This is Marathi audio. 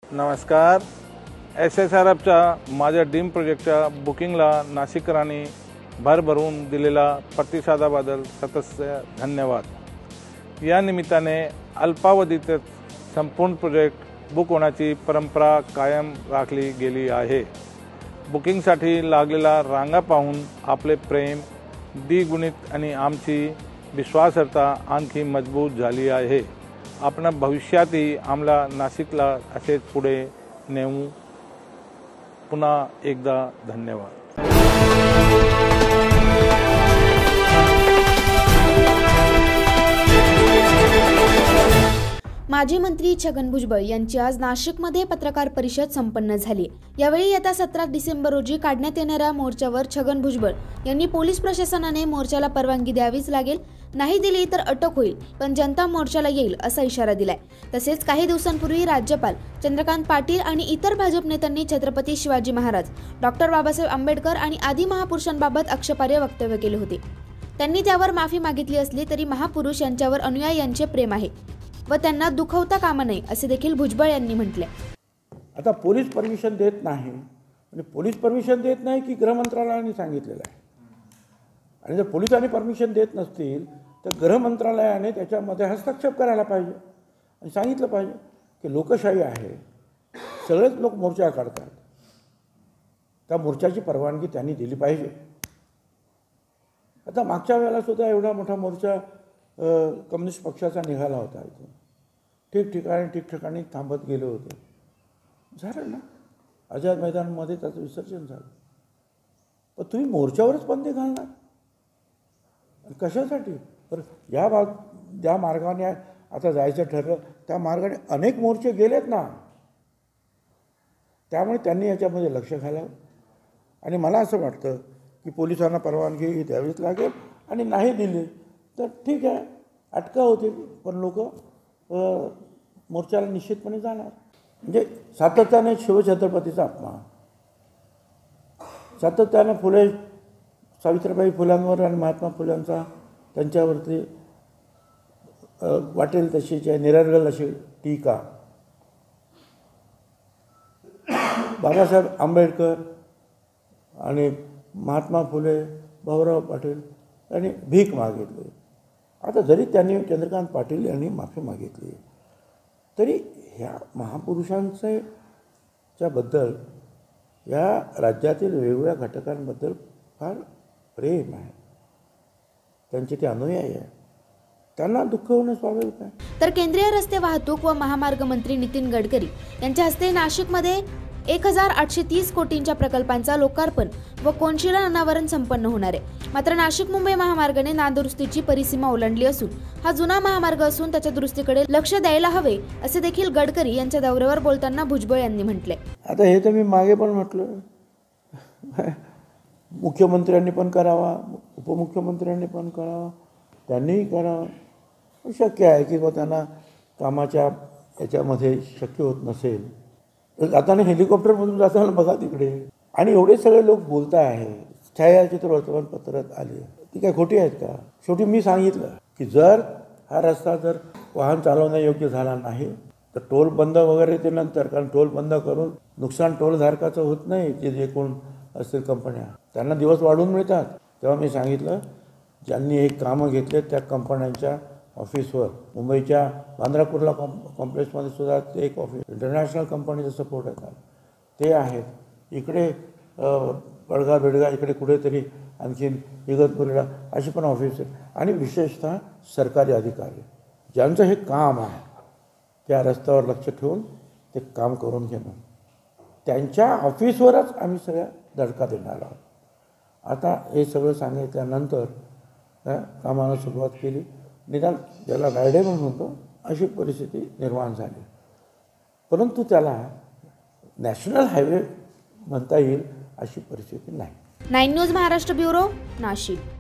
नमस्कार. SSRFच्या माझ्या ड्रीम प्रोजेक्टच्या बुकिंगला नाशिककरांनी भरभरून दिलेला प्रतिसादाबद्दल सतत धन्यवाद. या निमित्ताने अल्पावधीतच संपूर्ण प्रोजेक्ट बुक होण्याची परंपरा कायम राखली गेली आहे. बुकिंगसाठी लागलेला रांगा पाहून आपले प्रेम द्विगुणित आणि आमची विश्वासार्हता आणखी मजबूत झाली आहे. आपण भविष्यातही आम्हाला नाशिकला असेच पुढे नेऊ. पुन्हा एकदा धन्यवाद. माजी मंत्री छगन भुजबळ यांची आज नाशिकमध्ये पत्रकार परिषद संपन्न झाली. यावेळी येत्या 17 डिसेंबर रोजी काढण्यात येणाऱ्या मोर्चावर छगन भुजबळ यांनी पोलीस प्रशासनाने मोर्चाला परवानगी द्यावीच लागेल, नाही दिली तर अटक होईल, पण जनता मोर्चाला येईल असा इशारा दिलाय. तसेच काही दिवसांपूर्वी राज्यपाल चंद्रकांत पाटील आणि इतर भाजप नेत्यांनी छत्रपती शिवाजी महाराज, डॉक्टर बाबासाहेब आंबेडकर आणि आदी महापुरुषांबाबत आक्षेपार्ह वक्तव्य केले होते. त्यांनी त्यावर माफी मागितली असली तरी महापुरुष यांच्यावर अनुयाय्यांचे प्रेम आहे व त्यांना दुखवता कामा नये असे देखील भुजबळ यांनी म्हटले. आता पोलीस परमिशन देत नाही आणि पोलीस परमिशन देत नाही की गृह मंत्रालयाने सांगितलेलं आहे. आणि जर पोलिसांनी परमिशन देत नसतील तर गृह मंत्रालयाने त्याच्यामध्ये हस्तक्षेप करायला पाहिजे आणि सांगितलं पाहिजे की लोकशाही आहे, सगळेच लोक मोर्चा काढतात, त्या मोर्चाची परवानगी त्यांनी दिली पाहिजे. आता मागच्या वेळेला सुद्धा एवढा मोठा मोर्चा कम्युनिस्ट पक्षाचा निघाला होता. इथून ठिकठिकाणी थांबत गेले होते. झालं ना, आझाद मैदानमध्ये त्याचं विसर्जन झालं. पण तुम्ही मोर्चावरच बंदी घालणार कशासाठी? तर ज्या मार्गाने आता जायचं ठरलं त्या मार्गाने अनेक मोर्चे गेलेत ना, त्यामुळे त्यांनी याच्यामध्ये लक्ष घालावं. आणि मला असं वाटतं की पोलिसांना परवानगी द्यावीच लागेल आणि नाही दिली तर ठीक आहे, अटका होतील, पण लोक मोर्चाला निश्चितपणे जाणार. म्हणजे सातत्याने शिवछत्रपतीचा अपमान, सातत्याने फुले सावित्रीबाई फुलांवर आणि महात्मा फुल्यांचा त्यांच्यावरती वाटेल तशी निरर्गल अशी टीका, बाबासाहेब आंबेडकर आणि महात्मा फुले, भाऊराव पाटील यांनी भीक मागितली. आता जरी त्यांनी चंद्रकांत पाटील यांनी माफी मागितली तरी ह्या महापुरुषांच्या बद्दल या राज्यातील वेगवेगळ्या घटकांबद्दल फार प्रेम आहे, त्यांचे ते अनुयायी आहे, त्यांना दुःख होणं स्वाभाविक आहे. तर केंद्रीय रस्ते वाहतूक व महामार्ग मंत्री नितीन गडकरी यांच्या हस्ते नाशिकमध्ये 1830 कोटींच्या प्रकल्पांचा लोकार्पण व कोनशिला अनावरण संपन्न होणार आहे. मात्र नाशिक मुंबई महामार्गाने नादुरुस्तीची परिसीमा ओलांडली असून हा जुना महामार्ग असून त्याच्या दुरुस्तीकडे लक्ष द्यायला हवे असे देखील गडकरी यांच्या दौऱ्यावर बोलताना भुजबळ यांनी म्हटले. आता हे तर मी मागे पण म्हटलं, मुख्यमंत्र्यांनी पण करावा, उपमुख्यमंत्र्यांनी पण करावा, त्यांनीही करावा. शक्य आहे की बा त्यांना कामाच्या याच्यामध्ये शक्य होत नसेल. जाताना हेलिकॉप्टरमधून जाताना बघा तिकडे, आणि एवढे सगळे लोक बोलत आहे, छायाचित्र वर्तमानपत्रात आले, ती काय खोटी आहेत का? शेवटी मी सांगितलं की जर हा रस्ता जर वाहन चालवण्यायोग्य झाला नाही तर टोल बंद वगैरे ते नंतर, कारण टोल बंद करून नुकसान टोलधारकाचं होत नाही. जे कोण असतील कंपन्या त्यांना दिवस वाढवून मिळतात. तेव्हा मी सांगितलं ज्यांनी हे कामं घेतले त्या कंपन्यांच्या ऑफिसवर, मुंबईच्या बांद्रा कुर्ला कॉम्प्लेक्समध्ये सुद्धा ते एक ऑफिस इंटरनॅशनल कंपनीचं सपोर्ट येतात ते आहेत. इकडे बडगा बेडगा इकडे कुठेतरी आणखीन इगतपुरीला अशी पण ऑफिस आहे. आणि विशेषतः सरकारी अधिकारी ज्यांचं हे काम आहे त्या रस्त्यावर लक्ष ठेवून ते काम करून घेणं, त्यांच्या ऑफिसवरच आम्ही सगळ्या धडका देणार आहोत. आता हे सगळं सांगितल्यानंतर कामाला सुरुवात केली. निदान ज्याला रायडेबल म्हणतो अशी परिस्थिती निर्माण झाली, परंतु त्याला नॅशनल हायवे म्हणता येईल अशी परिस्थिती नाही. 9 न्यूज महाराष्ट्र ब्युरो, नाशिक.